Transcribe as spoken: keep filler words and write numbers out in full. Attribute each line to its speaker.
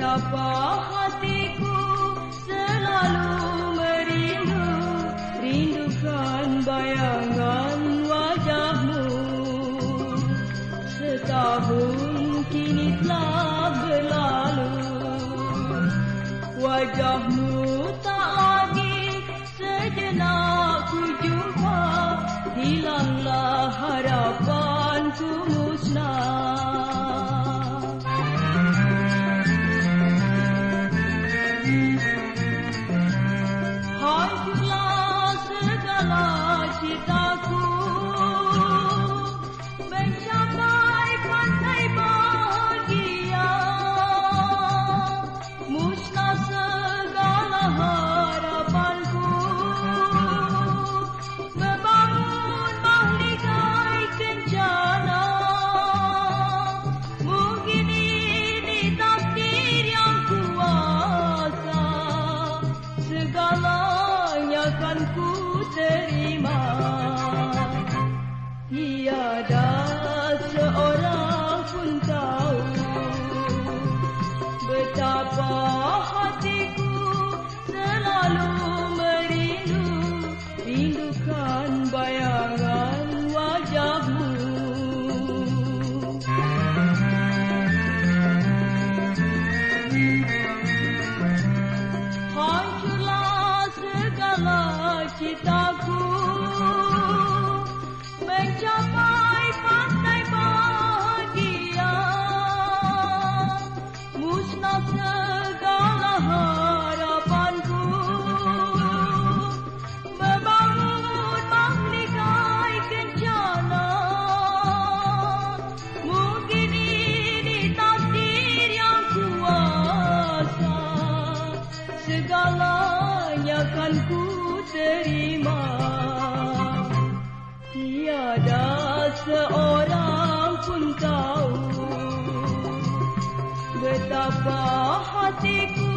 Speaker 1: Betapa hatiku selalu merindu, rindukan bayangan wajahmu. Setahun kini telah berlalu, wajahmu tak lagi sejenak ku jumpa. Hilanglah harapanku musnah. Hancurlah segala citaku, mencapai pantai bahagia. Musnah segala harapanku, membangun mahligai kencana. Mungkin ini takdir yang kuasa, segalanya kan ku terima. Tiada seorang pun tahu betapa hatiku selalu merindu, rindukan bayangan wajahmu. Hancurlah segala citaku, mencapai pantai bahagia. Musnah segala harapanku, membangun mahligai kencana. Mungkin ini takdir yang kuasa, segalanya kan ku terima. Tiada seorang pun tahu betapa hatiku